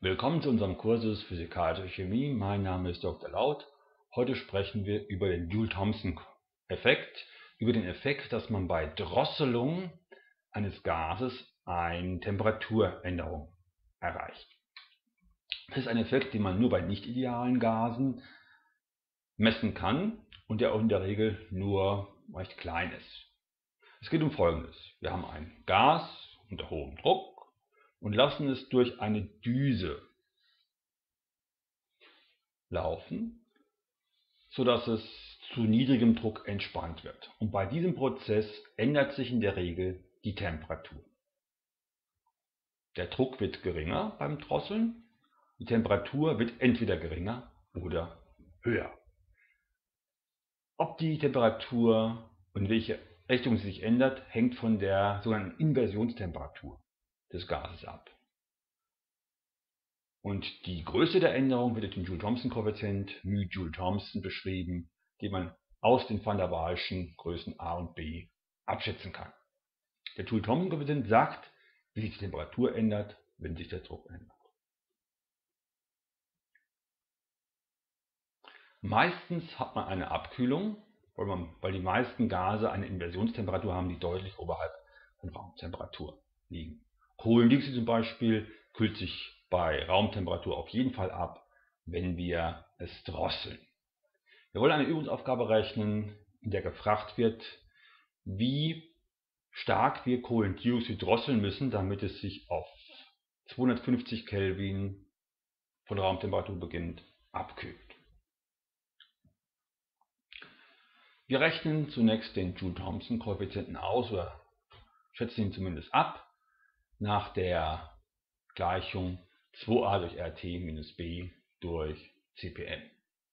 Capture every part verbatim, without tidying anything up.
Willkommen zu unserem Kursus Physikalische Chemie. Mein Name ist Doktor Laut. Heute sprechen wir über den Joule-Thomson-Effekt, über den Effekt, dass man bei Drosselung eines Gases eine Temperaturänderung erreicht. Das ist ein Effekt, den man nur bei nicht idealen Gasen messen kann und der auch in der Regel nur recht klein ist. Es geht um Folgendes. Wir haben ein Gas unter hohem Druck und lassen es durch eine Düse laufen, sodass es zu niedrigem Druck entspannt wird. Und bei diesem Prozess ändert sich in der Regel die Temperatur. Der Druck wird geringer beim Drosseln, die Temperatur wird entweder geringer oder höher. Ob die Temperatur und in welche Richtung sie sich ändert, hängt von der sogenannten Inversionstemperatur des Gases ab. Und die Größe der Änderung wird durch den Joule-Thomson-Koeffizient μ Joule-Thomson beschrieben, den man aus den van der Waalschen Größen a und b abschätzen kann. Der Joule-Thomson-Koeffizient sagt, wie sich die Temperatur ändert, wenn sich der Druck ändert. Meistens hat man eine Abkühlung, weil, man, weil die meisten Gase eine Inversionstemperatur haben, die deutlich oberhalb von Raumtemperatur liegen. Kohlendioxid zum Beispiel kühlt sich bei Raumtemperatur auf jeden Fall ab, wenn wir es drosseln. Wir wollen eine Übungsaufgabe rechnen, in der gefragt wird, wie stark wir Kohlendioxid drosseln müssen, damit es sich auf zweihundertfünfzig Kelvin von Raumtemperatur beginnend abkühlt. Wir rechnen zunächst den Joule-Thomson-Koeffizienten aus oder schätzen ihn zumindest ab nach der Gleichung zwei a durch R T minus B durch C P M.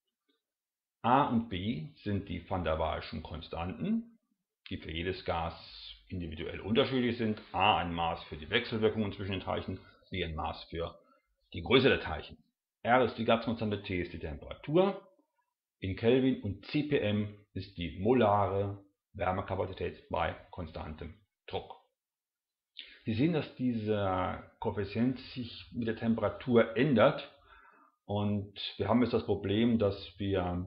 A und B sind die van der Waalschen Konstanten, die für jedes Gas individuell unterschiedlich sind. A ein Maß für die Wechselwirkungen zwischen den Teilchen, B ein Maß für die Größe der Teilchen. R ist die Gaskonstante, T ist die Temperatur in Kelvin und C P M ist die molare Wärmekapazität bei konstantem Druck. Sie sehen, dass dieser Koeffizient sich mit der Temperatur ändert und wir haben jetzt das Problem, dass wir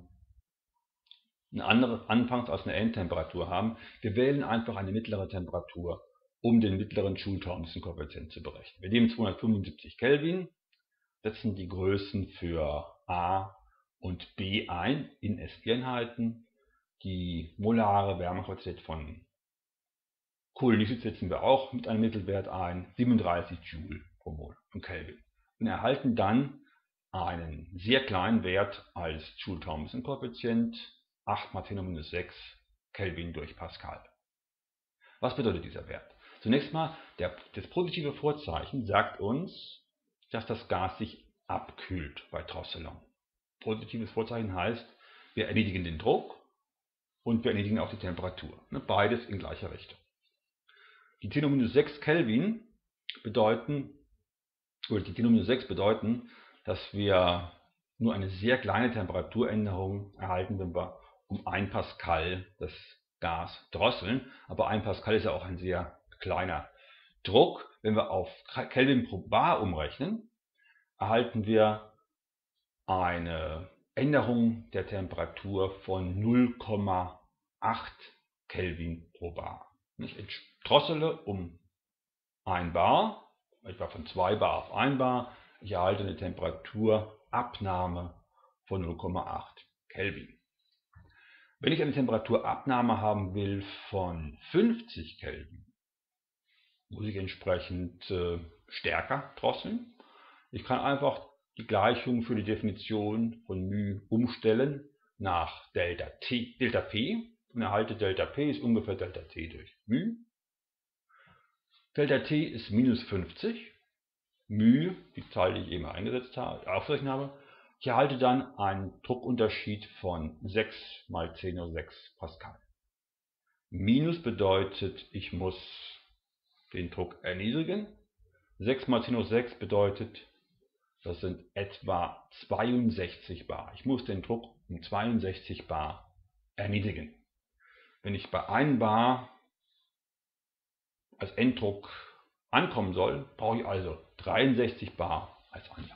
eine andere Anfangs- als eine Endtemperatur haben. Wir wählen einfach eine mittlere Temperatur, um den mittleren Joule-Thomson-Koeffizient zu berechnen. Wir nehmen zweihundertfünfundsiebzig Kelvin, setzen die Größen für A und B ein in S I-Einheiten. Die molare Wärmekapazität von Kohlendioxid setzen wir auch mit einem Mittelwert ein, siebenunddreißig Joule pro Mol von Kelvin. Und erhalten dann einen sehr kleinen Wert als Joule-Thomson-Koeffizient, acht mal zehn hoch minus sechs Kelvin durch Pascal. Was bedeutet dieser Wert? Zunächst mal, der, das positive Vorzeichen sagt uns, dass das Gas sich abkühlt bei Drosselung. Positives Vorzeichen heißt, wir erniedrigen den Druck und wir erniedrigen auch die Temperatur. Beides in gleicher Richtung. Die zehn hoch minus sechs Kelvin bedeuten, oder die zehn hoch minus sechs bedeuten, dass wir nur eine sehr kleine Temperaturänderung erhalten, wenn wir um ein Pascal das Gas drosseln. Aber ein Pascal ist ja auch ein sehr kleiner Druck. Wenn wir auf Kelvin pro Bar umrechnen, erhalten wir eine Änderung der Temperatur von null Komma acht Kelvin pro Bar. Ich drossele um ein Bar, etwa von zwei Bar auf ein Bar. Ich erhalte eine Temperaturabnahme von null Komma acht Kelvin. Wenn ich eine Temperaturabnahme haben will von fünfzig Kelvin, muss ich entsprechend äh, stärker drosseln. Ich kann einfach die Gleichung für die Definition von μ umstellen nach Delta T, Delta P und erhalte Delta P ist ungefähr Delta T durch μ. Delta T ist minus fünfzig. μ, die Zahl, die ich eben eingesetzt habe, aufgerechnet habe. Ich erhalte dann einen Druckunterschied von sechs mal zehn hoch sechs Pascal. Minus bedeutet, ich muss den Druck erniedrigen. sechs mal zehn hoch sechs bedeutet, das sind etwa zweiundsechzig Bar. Ich muss den Druck um zweiundsechzig Bar erniedrigen. Wenn ich bei einem Bar als Enddruck ankommen soll, brauche ich also dreiundsechzig Bar als Anfang.